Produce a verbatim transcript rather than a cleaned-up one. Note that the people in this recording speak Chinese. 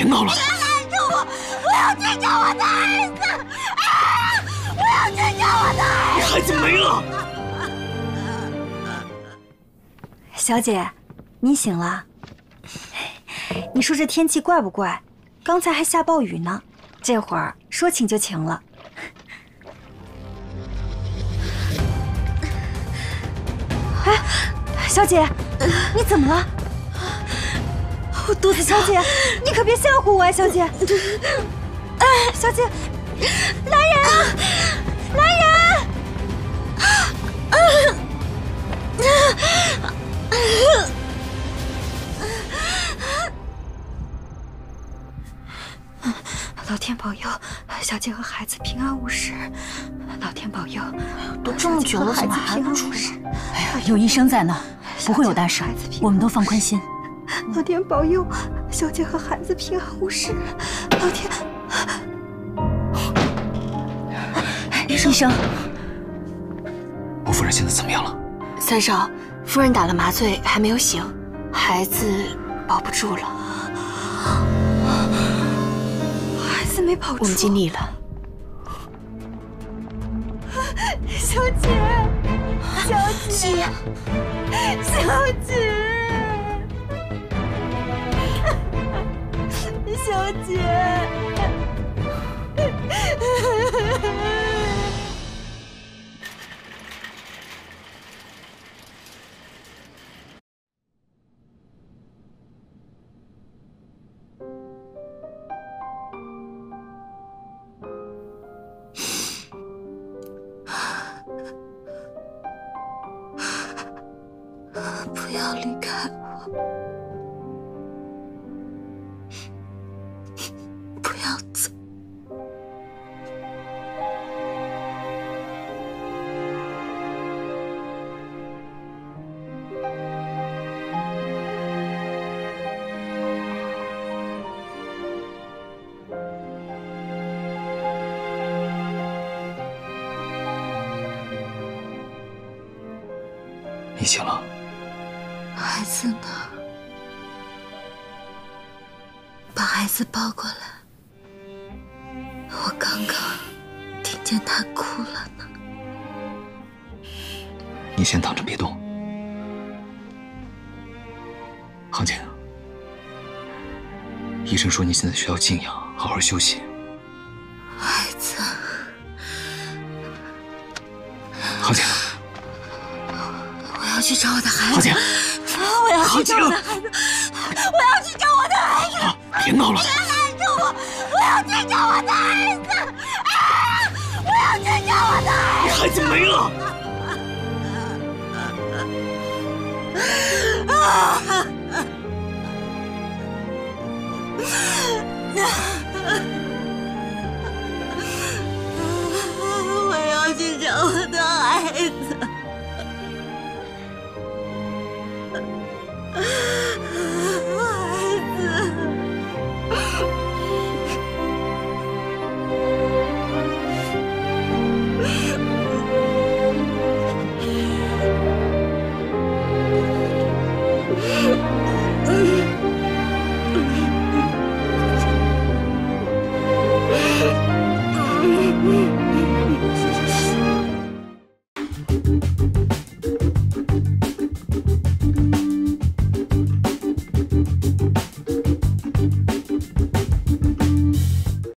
别闹了！ 你拦住我！我要去找我的儿子！啊！我要去找我的儿子！ 孩子没了。 小姐，你醒了。你说这天气怪不怪？刚才还下暴雨呢，这会儿说晴就晴了。哎，小姐，你怎么了？我肚子，小姐，你可别吓唬我呀，小姐！哎，小姐，来人啊！来人！老天保佑，小姐和孩子平安无事。老天保佑， 都这么久了，怎么还不出事？ 哎呀，有医生在呢，不会有大事，我们都放宽心。 老天保佑，小姐和孩子平安无事。老天， 医生，医生， 我夫人现在怎么样了？ 三少，夫人打了麻醉，还没有醒，孩子保不住了。 孩子没保住， 我们尽力了。 小姐，小姐，小姐。小姐，不要离开我。不要走！ 你醒了？ 孩子呢？把孩子抱过来。我刚刚听见他哭了呢。 你先躺着别动。杭姐，医生说你现在需要静养，好好休息。 孩子， 杭姐， 我要去找我的孩子。 杭姐， 我要去找我的孩子，我要去找我的孩子。 啊，别闹了！ 别拦住我！我要去找我的儿子！啊！我要去找我的儿子！ 孩子没了！ 啊！我要去找我的孩子。